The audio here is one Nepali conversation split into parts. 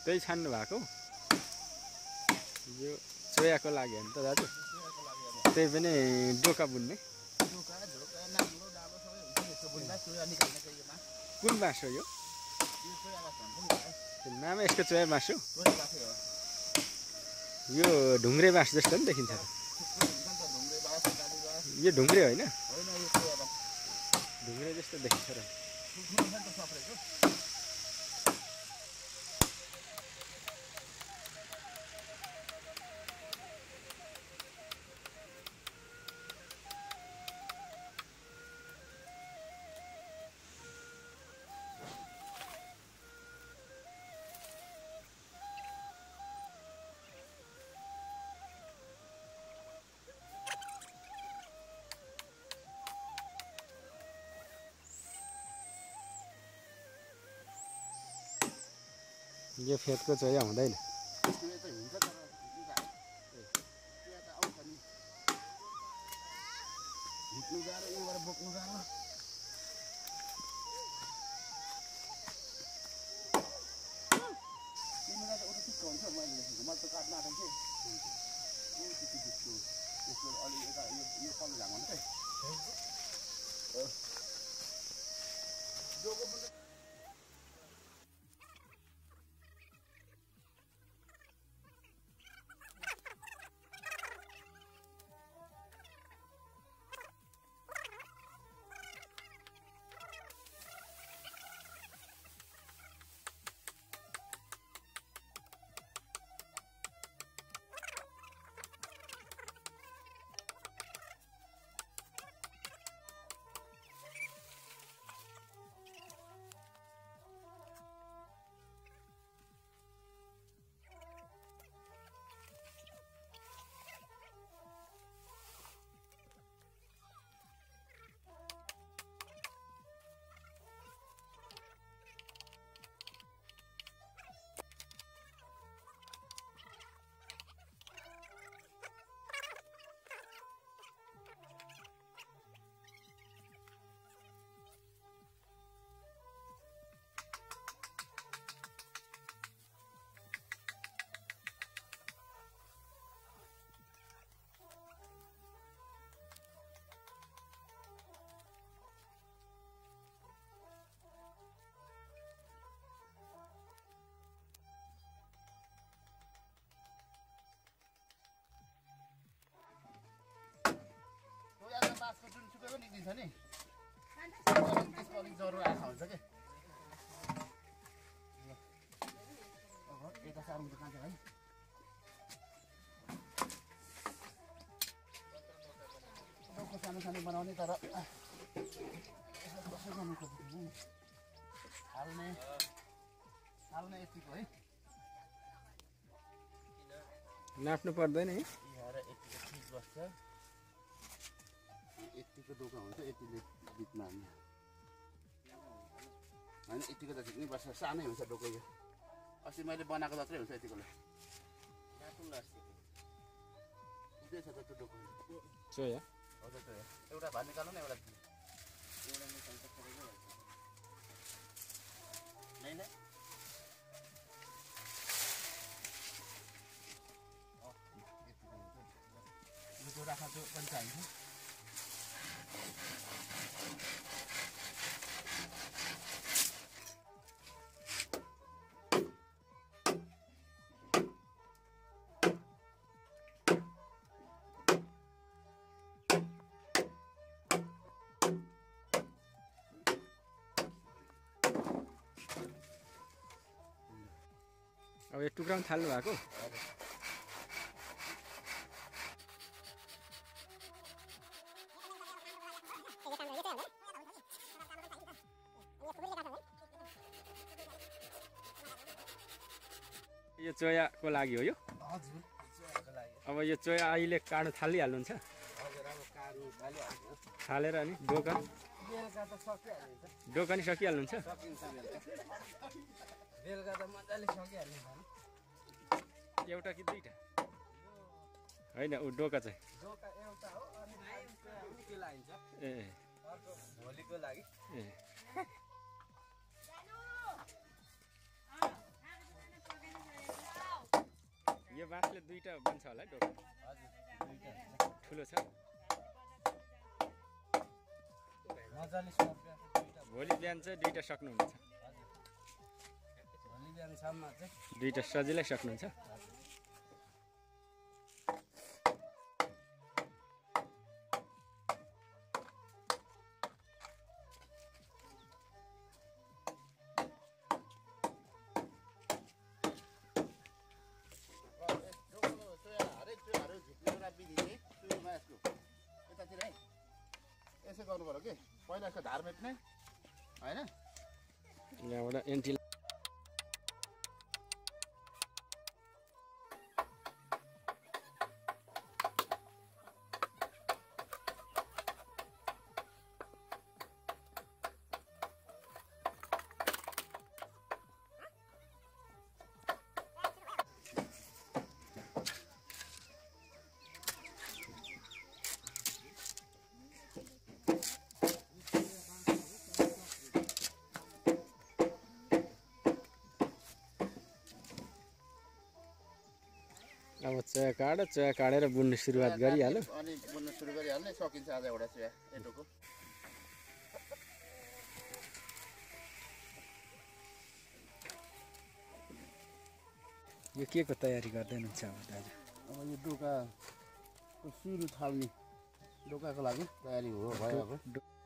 चोया छान्नु भएको यो चोयाको लागि हो नि त दाजु त्यही पनि डोका बुन्ने कुन बाँस हो यो नामै यसको चोया बाँस हो यो ढुङ्ग्रे बाँस जस्तो पनि देखिन्छ यो ढुङ्ग्रे होइन ढुङ्ग्रे जस्तो देखिन्छ र यो फेदको चोया हुँदैन बाँसको जुनसुकै पनि निक्लिन्छ नि त्यसको अलिक ज्वरो आएको हुन्छ कि यता सार्नु त कहाँ छ भाइ डोको सानो सानो बनाउने तर कसो गर्नु खोज्नु हाल्ने यतिको है नाप्नु पर्दैन है यतिको ठिक बस्छ यतिको डोका हुन्छ यतिले बिचमा हाल्ने होइन यतिको त झिक्नै पर्छ सानै हुन्छ डोका यो अस्ति मैले बनाएको जत्रै हुन्छ यतिकोले उठ्दै छ त त्यो डोका चोया हजुर चोया एउटा भात निकाल्नु न एउटा नै यो राख्न त्यो पनि चाहिन्छ अब यो टुक्राउन थाल्नु भएको यो चोयाको लागि हो यो हजुर चोयाको लागि अब यो चोया अहिले काट्नु थालिहाल्नुहुन्छ हजुर अब काट्नु थालिहाल्नु थालेर अनि डोका बेलुका त सकिहाल्नु डोका नि सकिहाल्नुहुन्छ सकिन्छ बेलुका त मजाले सकिहाल्ने एउटा कि दुईटा होइन ऊ डोका चाहिँ डोका एउटा हो अनि के लागिन्छ ए अर्को भोलिको लागि ए बाँसले दुईटा बन्छ होला डोका हजुर दुईटा ठुलो छ मजाले सक्यो दुईटा भोलि बिहान चाहिँ दुईटा सक्नुहुन्छ हजुर भोलि बिहानसम्म चाहिँ दुईटा सजिलै सक्नुहुन्छ यसो गर्नु पर्यो कि पहिला यसको धार मेट्ने होइन यहाँबाट एन्टी अब चोया काटेर बुन्ने सुरुवात गरिहाल्यो अनि बुन्न सुरु गरिहाल्ने सकिन्छ आज एउटा चोया एटोको यो के को तयारी गर्दै हुनुहुन्छ अब दाजु अब यो डोकाको सुरु थाल्ने डोकाको लागि तयारी हो भयो अब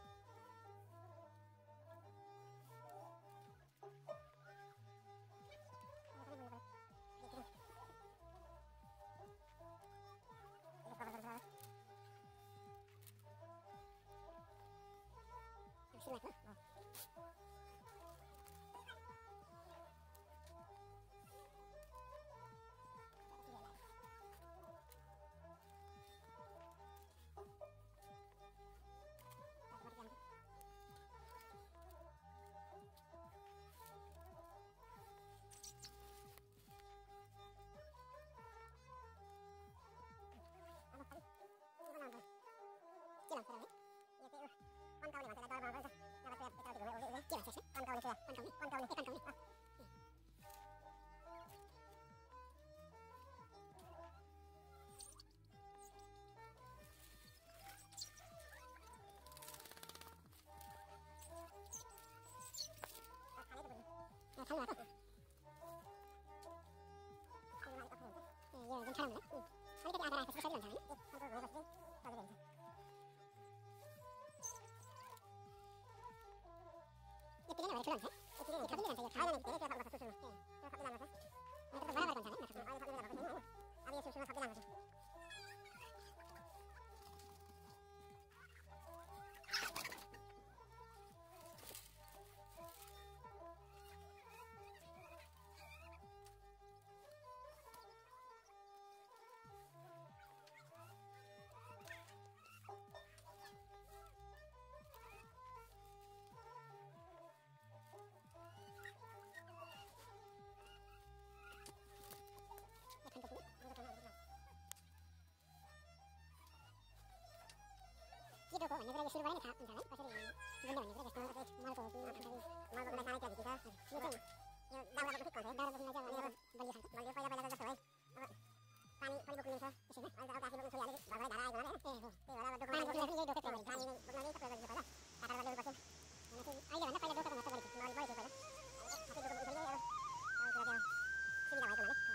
के डोको भन्ने कुरा सुरु भयो नि थाहा हुन्छ है कसरी बुन्ने भन्ने कुरा जस्तो मलको हो कि मलको कुरा सानै त्यागेको छ यो चाहिँ यो दाउराको ठिक हुन्छ दाउराको बुन्ने चाहिँ अब बलियो खान्छ बलियो पहिला त जस्तो है अब पानी पनि बोक्नु छ त्यसैले अहिले त आफै बोक्नु छोडिहाल्यो भर्खरै धारा आएको होला ए हो त्यही भएर अब डोको पानी बोक्नु यही डोको प्रयोग पानी बोक्न नै प्रयोग गरिन्छ पहिला काटेर ल्याउनु पर्छ अहिले भन्दा पहिला डोकोको महत्त्व बढी थियो पहिला आफै डोको बोक्नु छोडियो अब कुरा त्यो सुविधा भएको हुनाले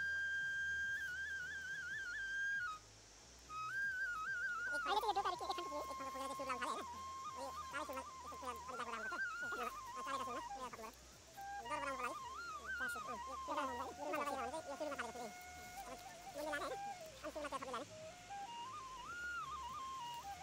अहिले चाहिँ यो डोकाले के एक ठाउँको एक ठाउँको पुगेर सुरु लाउनु थाल्यो हैन यो चारै सुरुमा यसको पुरा अलिक राम्रो राम्रो छ चारैका सुरुमा पुरा खत्म भयो डर बनाउनको लागि प्लास्टिक यो सुरुमा लगाइदियो भने चाहिँ यो सुरुमा थालेको थियो अब मुन्ने लाने हैन अनि सुरुमा त्यो थप्दै लाने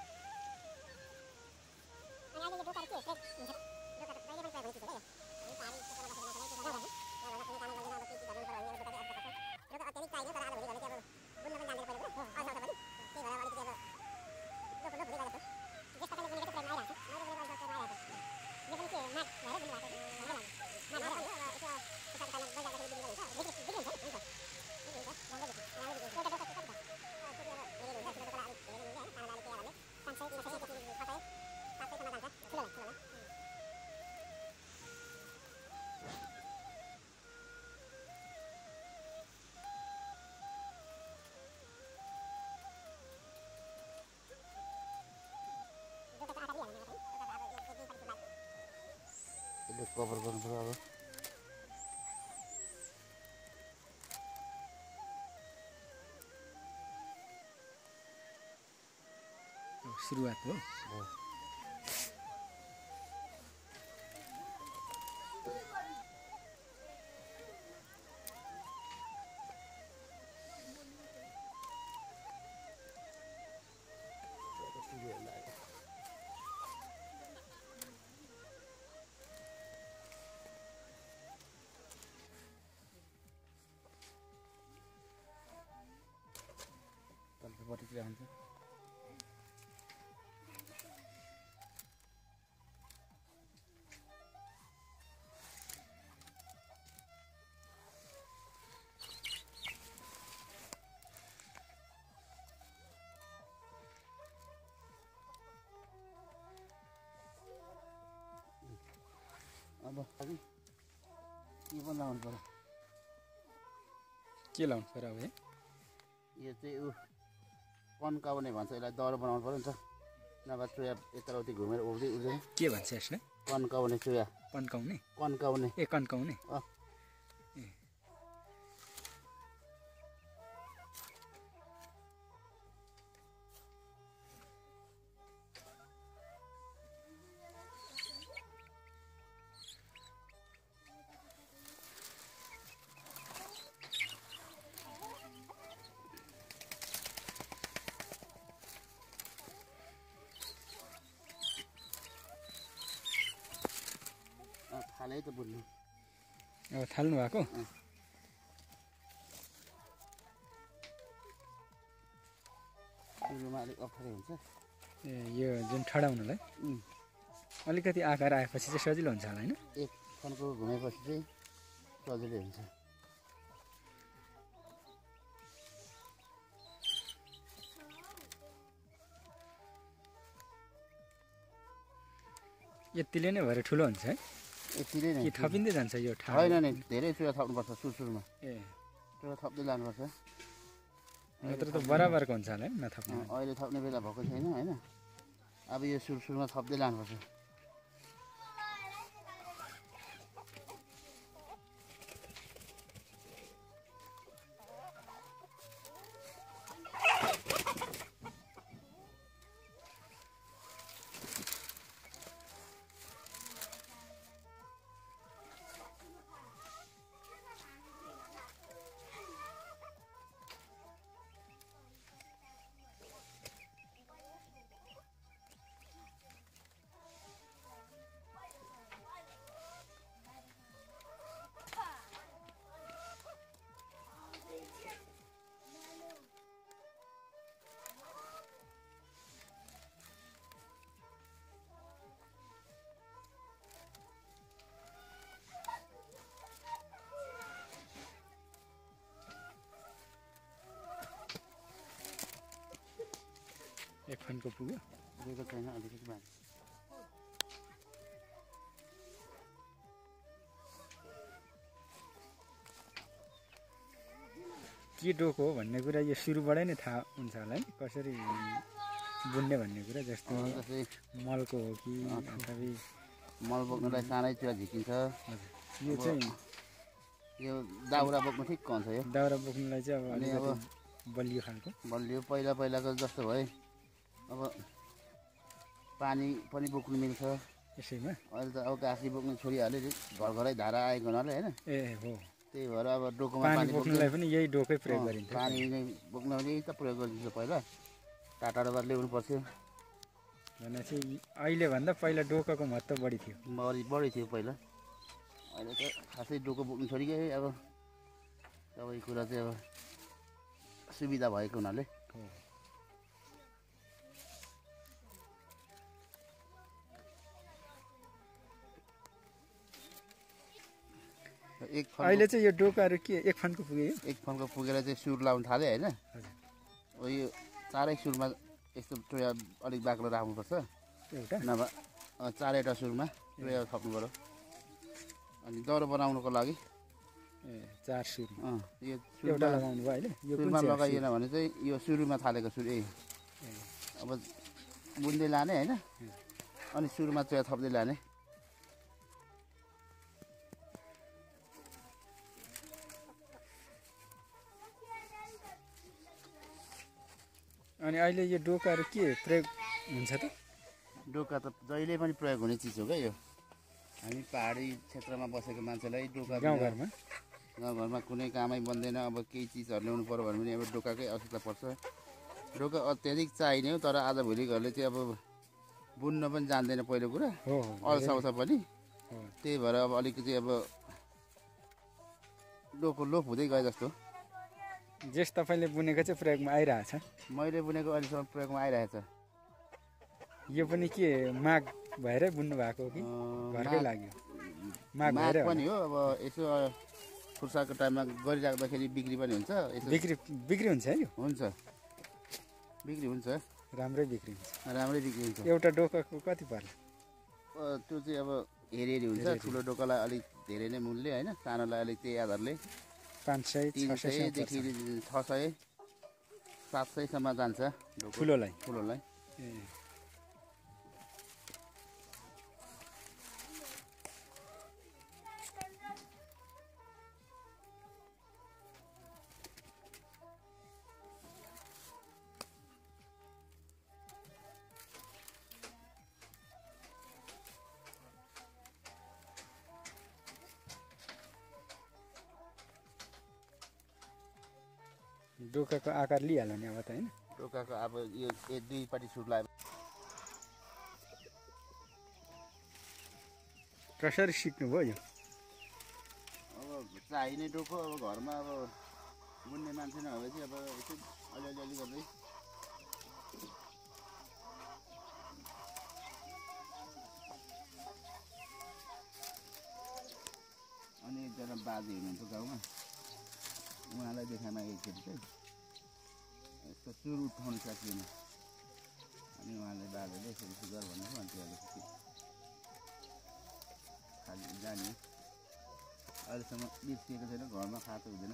कभर गर्नु पर्यो अब सुरुवात हो तल्लोपट्टितिर हुन्छ अब अलि के पनि लाउनु पर्यो के लाउनु पर्यो अब यो चाहिँ ऊ कन्काउने भन्छ यसलाई दह्रो बनाउनु पर्यो नि त नभए चोया यताउति घुमेर उड्दै उड्दैन के भन्छ यसलाई कन्काउने चोया कन्काउने कन्काउने ए कन्काउने थाले त बुझ्नु अब थाल्नु भएको सुरुमा अलिक अप्ठ्यारो हुन्छ ए यो जुन ठडाउनलाई अलिकति आकार आएपछि चाहिँ सजिलो हुन्छ होला होइन एक खनको घुमेपछि चाहिँ सजिलो हुन्छ यतिले नै भएर ठुलो हुन्छ है यतिले नै कि थपिँदै जान्छ यो होइन नि धेरै चुया थप्नुपर्छ सुरुमा ए चुया थप्दै लानुपर्छ नत्र त बराबरको हुन्छ होला है नथप्नु अहिले थप्ने बेला भएको छैन होइन अब यो सुरुमा थप्दै लानुपर्छ एक फनको पुग्यो पुगेको छैन अलिकति बाँकी के डोको हो भन्ने कुरा यो सुरुबाटै नै थाहा हुन्छ होला है कसरी बुन्ने भन्ने कुरा जस्तो जस्तै मलको हो कि अथवा मल बोक्नलाई सानै चुया झिकिन्छ यो चाहिँ यो दाउरा बोक्नु ठिक्क हुन्छ यो दाउरा बोक्नुलाई चाहिँ अब अनि अब अलिकति बलियो खालको बलियो पहिलाको जस्तो भए अब पानी पनि बोक्नु मिल्छ यसैमा अहिले त अब घाँसी बोक्नु छोडिहाल्यो घर घरै धारा आएको हुनाले होइन ए हो त्यही भएर अब डोकोमा पानी पानी बोक्नुलाई पनि यही डोकै प्रयोग गरिन्छ पानी नै बोक्न पनि यही त प्रयोग गरिन्छ पहिला टाढाबाट ल्याउनु पर्थ्यो भनेपछि अहिलेभन्दा पहिला डोकाको महत्त्व बढी थियो बढी थियो पहिला अहिले त खासै डोको बोक्नु छोडिगयो अब सबै कुरा चाहिँ अब सुविधा भएको हुनाले हो एक फनको अहिले चाहिँ यो डोकाहरू के एक फनको पुग्यो एक फनको पुगेर चाहिँ सुर लाउनु थाल्यो होइन हजुर अब यो चारै सुरमा यस्तो टोया अलिक बाक्लो राख्नुपर्छ एउटा नभए चारैवटा सुरमा टोया थप्नु पऱ्यो अनि दह्रो बनाउनुको लागि ए चार सुर यो एउटा लगाउनु भयो अहिले यो कुन सुरमा चाहिँ लगाइएन भने चाहिँ यो सुरुमा थालेको सुर यही अब बुन्दै लाने होइन अनि सुरुमा चोया थप्दै लाने अनि अहिले यो डोकाहरू के प्रयोग हुन्छ त? डोका त जहिले पनि प्रयोग हुने चिज हो क्या यो। हामी पहाडी क्षेत्रमा बसेको मान्छेलाई डोका गाउँघरमा गाउँघरमा कुनै कामै बन्दैन। अब केही चिजहरू ल्याउनु पऱ्यो भने पनि अब डोकाकै आवश्यकता पर्छ। डोका अत्याधिक चाहिने हो, तर आजभोलि घरले चाहिँ अब बुन्न पनि जान्दैन पहिलो कुरा, हो अल्छाउँछ पनि। हो। त्यही भएर अब अलिकति अब डोको लोप हुँदै गयो जस्तो। जेस तपाईँले बुनेको चाहिँ प्रयोगमा आइरहेछ। मैले बुनेको अहिलेसम्म प्रयोगमा आइरहेछ। यो पनि के माग भएरै बुन्नु भएको हो कि घरकै लागि? माग माग भएरै पनि हो। अब यसो फुर्सादको टाइममा गरिराख्दाखेरि बिक्री पनि हुन्छ। यसो बिक्री हुन्छ है यो? हुन्छ, बिक्री हुन्छ, राम्रै बिक्री हुन्छ। राम्रै बिक्री हुन्छ। एउटा डोकाको कति पर्ला? त्यो चाहिँ अब हेरी हुन्छ। ठुलो डोकालाई अलिक धेरै नै मूल्य होइन, सानोलाई अलिक त्यही आधारले 500 600 देखि 600 700सम्म जान्छ डोको ठुलोलाई। ए डोकाको आकार लिइहाल्यो नि अब त होइन? डोकाको अब यो दुईपट्टि सुट लगायो। कसरी सिक्नुभयो यो? अब चाहिने डोको अब घरमा अब बुन्ने मान्छे नभए चाहिँ अब यसो अलिअलि गर्दै अनि एकजना बाजे हुनुहुन्छ गाउँमा, उहाँलाई देखाएमा एकचोटि चाहिँ यस्तो चुर उठाउनु सकिएन। अनि उहाँले बाजेले यसरी गर भनेको, अनि त्यसपछि खालि जाने। अहिलेसम्म बिर्सिएको छैन, घरमा खाएको हुँदैन।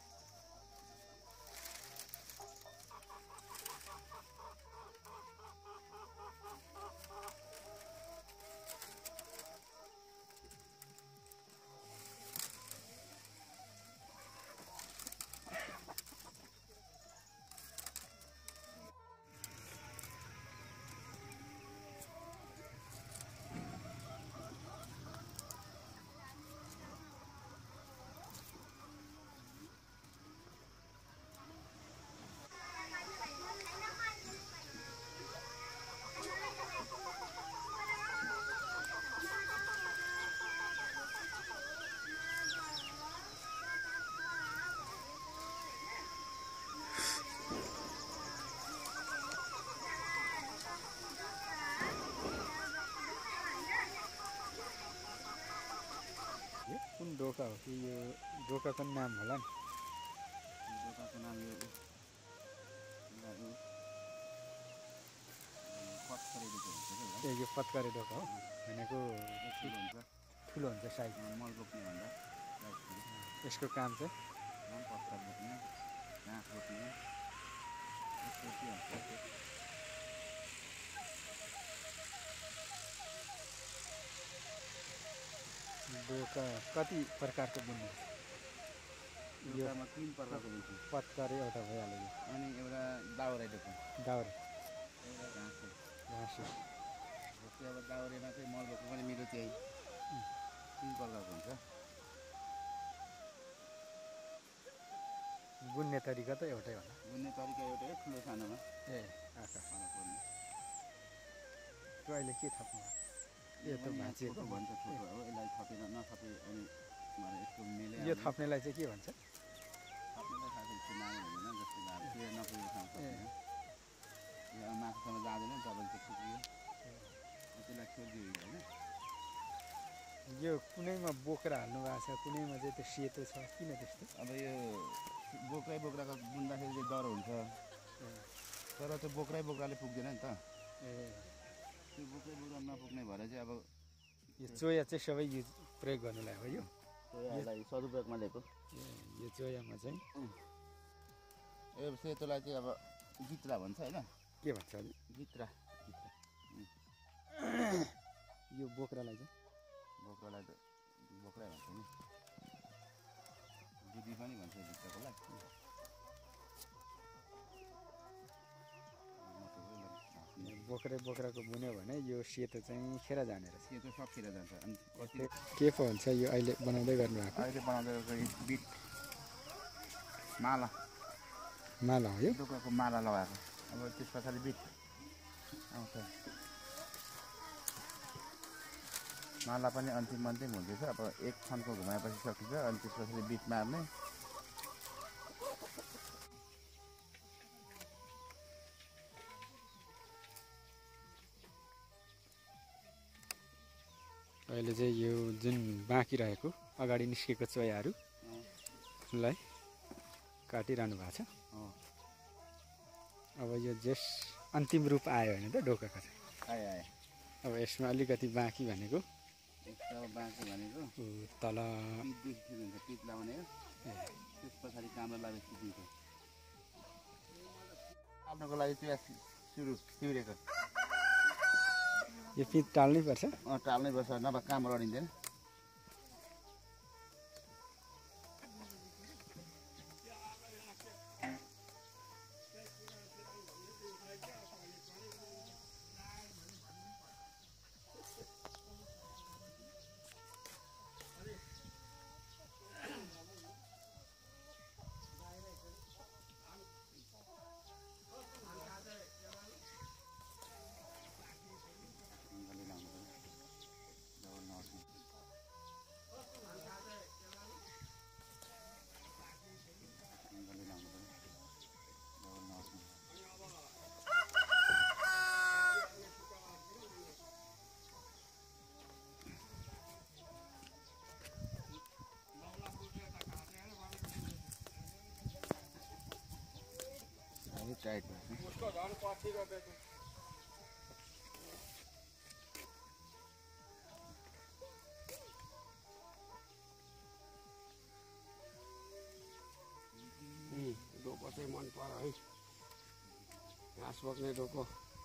कुन डोका हो कि यो डोकाको नाम होला नि? डोकाको नाम यो पत्करे डोको हुन्छ क्या। यो पत्करे डोका हो भनेको? ठुलो हुन्छ, ठुलो हुन्छ साइज। मल रोप्ने भन्दा यसको काम चाहिँ पत्कर रोप्ने, घाँस रोप्ने, यस्तो के हुन्छ। डोका कति प्रकारको बुन्नु? डोकामा 3 प्रकारको हुन्छ। पत्करे एउटा भइहाल्यो यो, अनि एउटा दाउरे डोको, दाउरे, एउटा घाँसे। घाँसे। जस्तै अब दाउरेमा चाहिँ मल रोप्नु पनि मिलो त्यही 3 प्रकारको हुन्छ। बुन्ने तरिका त एउटै होला? बुन्ने तरिका एउटै, ठुलो सानोमा ए आकार फरक पर्ने। त्यो अहिले के थप्नु? यो त भाँचिएको भन्छ छोटो हो, यसलाई थपेर नथपे अनि मलाई यसको मिले। यो थप्नेलाई चाहिँ के भन्छ? थप्नेलाई खासै यस्तो नाम हुँदैन, जस्तो तिर नपुगेको ठाउँ थप्ने। यो माथिसम्म जाँदैन नि, तपाईँले त्यो पुग्यो त्यसलाई छोडिदियो होइन। यो कुनैमा बोक्रा हाल्नु भएको छ, कुनैमा चाहिँ त्यो सेतो छ, किन त्यस्तो? अब यो बोक्राको बुन्दाखेरि चाहिँ डर हुन्छ, तर त्यो बोक्राले पुग्दैन नि त। ए त्यो बोक्रा नपुग्ने भएर चाहिँ अब यो चोया चाहिँ सबै युज प्रयोग गर्नुलाई हो? यो यसलाई सदुपयोगमा ल्याएको। यो चोयामा चाहिँ यो सेतोलाई चाहिँ अब गित्रा भन्छ होइन? के भन्छ अरे? गित्रा। यो बोक्रालाई चाहिँ? बोक्रालाई त बोक्रै भन्छ नि, दुधी पनि भन्छ भित्रकोलाई। बोक्राको बुन्यो भने यो सेतो चाहिँ खेर जाने रहेछ। सेतो सकिएर जान्छ। अनि कति के पो हुन्छ यो अहिले बनाउँदै गर्नुभएको? अहिले बनाउँदै बिट माला हो यो डोकाको माला लगाएको। अब त्यस पछाडि बिट आउँछ। माला पनि अन्तिम हुँदैछ। अब एक खनको घुमाएपछि सकिन्छ। अनि त्यस पछाडि बिट मार्ने। अहिले चाहिँ यो जुन बाँकी रहेको अगाडि निस्केको चोयाहरूलाई काटिरहनु भएको छ। अब यो जस अन्तिम रूप आयो होइन त ढोकाको चाहिँ आयो। अब यसमा अलिकति बाँकी भनेको तल पित लगाउने त्यस पछाडि काम्रो लागेपछि दिन्छ। टाल्नको लागि चाहिँ सुरु सिउरेको यो पित टाल्नै पर्छ। टाल्नै पर्छ, नभए काम लडिँदैन। टाइट डोको चाहिँ मन पर्यो है। घाँस बोक्ने डोको।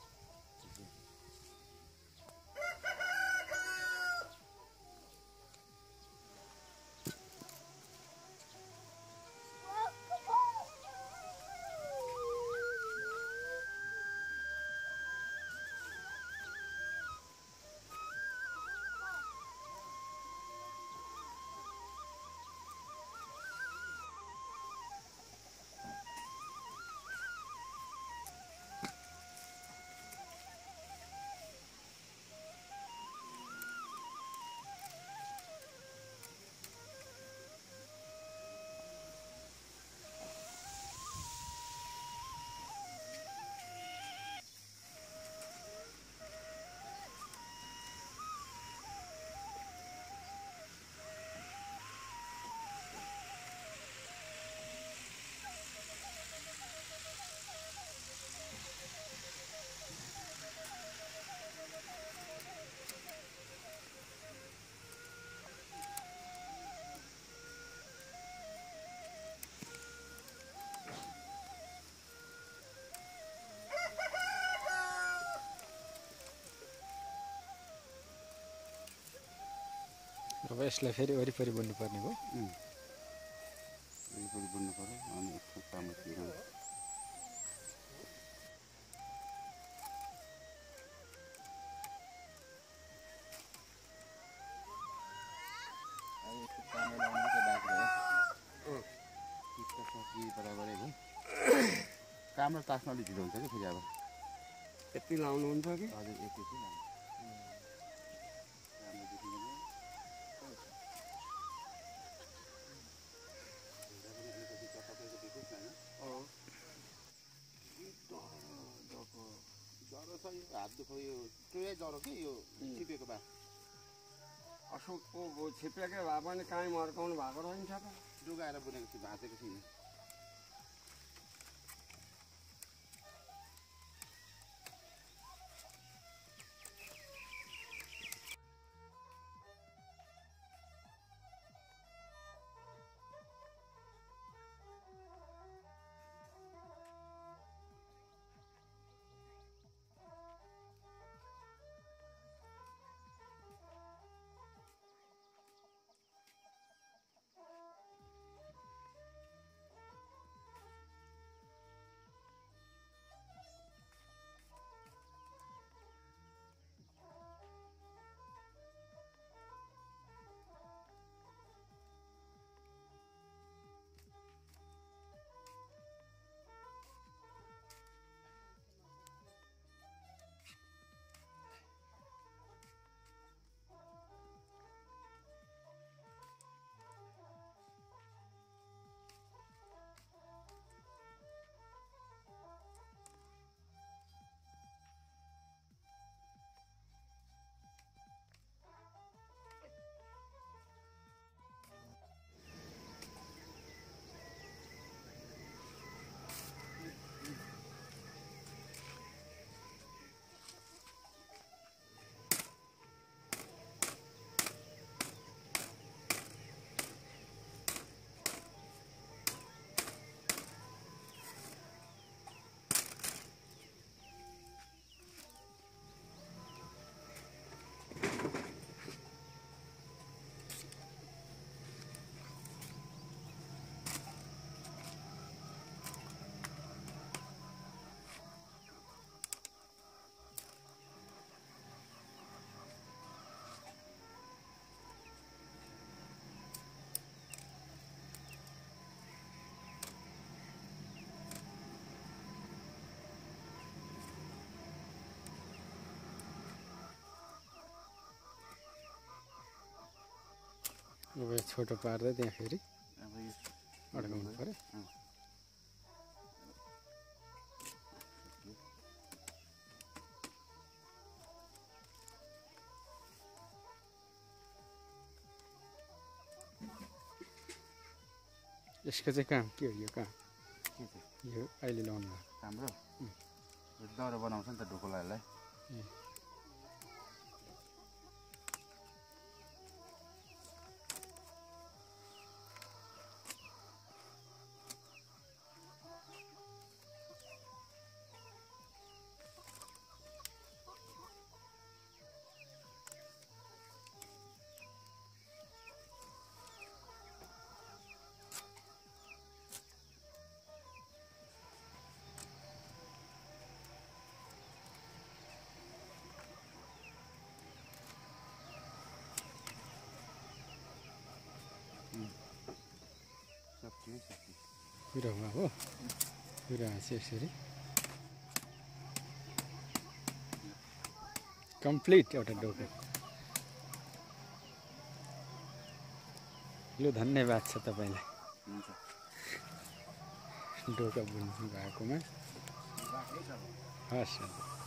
अब यसलाई फेरि वरिपरि बुन्नु पर्ने हो। वरिपरि बुन्नु पर्यो। अनि यसको काम सुरु। काम र तास्न अलिक ढिलो हुन्छ कि फेरि। अब यति लाउनुहुन्छ कि? हजुर यति लाउनु। हात दुखो यो चोया ज्वरो कि यो छिपेको बा अशोकको छिपेकै भए पनि काहीँ मर्काउनु भएको रहन्छ त। डुगाएर बुनेको छु, भाँचेको छैन। अब यो छोटो पार्दै त्यहाँ फेरि अब यो अड्काउनु पऱ्यो। यसको चाहिँ काम के हो यो काम? के चाहिँ यो अहिले लाउनु भएको हाम्रो यो दह्रो बनाउँछ नि त ढोकोलाहरूलाई। कुरामा हो कुरा चाहिँ यसरी कम्प्लिट एउटा डोको। लु धन्यवाद छ तपाईँलाई हुन्छ डोका बुन्नु भएकोमा। राखेँ है त अब। हस्।